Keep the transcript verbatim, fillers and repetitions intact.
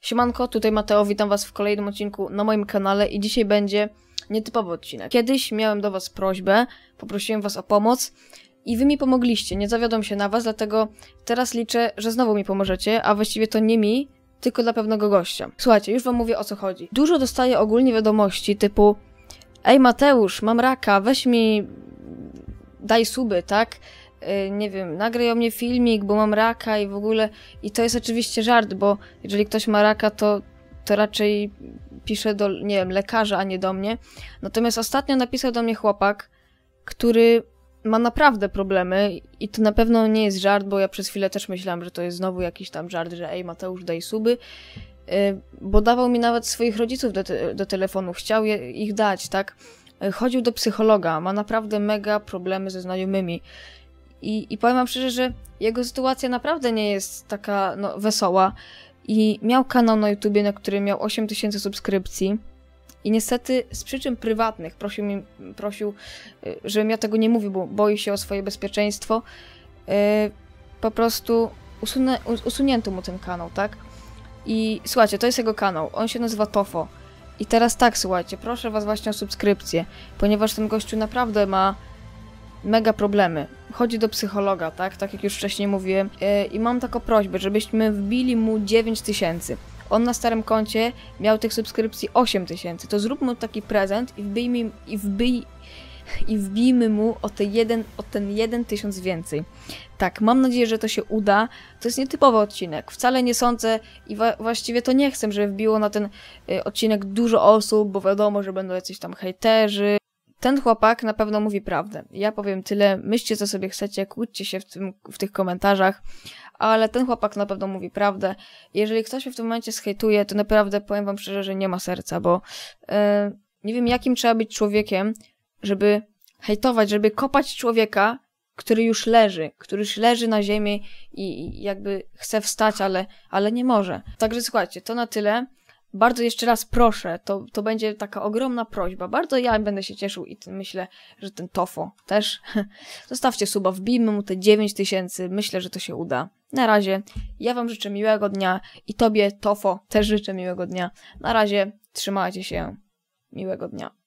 Siemanko, tutaj Mateo, witam was w kolejnym odcinku na moim kanale i dzisiaj będzie nietypowy odcinek. Kiedyś miałem do was prośbę, poprosiłem was o pomoc i wy mi pomogliście, nie zawiodłem się na was, dlatego teraz liczę, że znowu mi pomożecie, a właściwie to nie mi, tylko dla pewnego gościa. Słuchajcie, już wam mówię, o co chodzi. Dużo dostaję ogólnie wiadomości typu: ej Mateusz, mam raka, weź mi, daj suby, tak? Yy, nie wiem, nagraj o mnie filmik, bo mam raka i w ogóle... I to jest oczywiście żart, bo jeżeli ktoś ma raka, to, to raczej pisze do, nie wiem, lekarza, a nie do mnie. Natomiast ostatnio napisał do mnie chłopak, który ma naprawdę problemy i to na pewno nie jest żart, bo ja przez chwilę też myślałam, że to jest znowu jakiś tam żart, że ej Mateusz, daj suby, yy, bo dawał mi nawet swoich rodziców do, te, do telefonu, chciał je, ich dać, tak? Yy, chodził do psychologa, ma naprawdę mega problemy ze znajomymi. I, I powiem wam szczerze, że jego sytuacja naprawdę nie jest taka no, wesoła. I miał kanał na YouTubie, na którym miał osiem tysięcy subskrypcji. I niestety z przyczyn prywatnych prosił, mi, prosił żebym ja tego nie mówił, bo boi się o swoje bezpieczeństwo. Yy, po prostu usunę, usunięto mu ten kanał, tak? I słuchajcie, to jest jego kanał. On się nazywa Tofo. I teraz tak, słuchajcie, proszę was właśnie o subskrypcję, ponieważ ten gościu naprawdę ma mega problemy. Chodzi do psychologa, tak? Tak jak już wcześniej mówiłem. Yy, I mam taką prośbę, żebyśmy wbili mu dziewięć tysięcy. On na starym koncie miał tych subskrypcji osiem tysięcy. To zrób mu taki prezent i wbijmy, i wbij, i wbijmy mu o, te jeden, o ten jeden tysiąc więcej. Tak, mam nadzieję, że to się uda. To jest nietypowy odcinek. Wcale nie sądzę i wa właściwie to nie chcę, żeby wbiło na ten y, odcinek dużo osób, bo wiadomo, że będą jacyś tam hejterzy. Ten chłopak na pewno mówi prawdę. Ja powiem tyle, myślcie co sobie chcecie, kłóćcie się w, tym, w tych komentarzach, ale ten chłopak na pewno mówi prawdę. Jeżeli ktoś mnie w tym momencie zhejtuje, to naprawdę powiem wam szczerze, że nie ma serca, bo yy, nie wiem jakim trzeba być człowiekiem, żeby hejtować, żeby kopać człowieka, który już leży, który już leży na ziemi i, i jakby chce wstać, ale, ale nie może. Także słuchajcie, to na tyle. Bardzo jeszcze raz proszę, to, to będzie taka ogromna prośba. Bardzo ja będę się cieszył i myślę, że ten Tofo też. Zostawcie suba, wbijmy mu te dziewięć tysięcy. Myślę, że to się uda. Na razie, ja wam życzę miłego dnia i tobie, Tofo, też życzę miłego dnia. Na razie, trzymajcie się. Miłego dnia.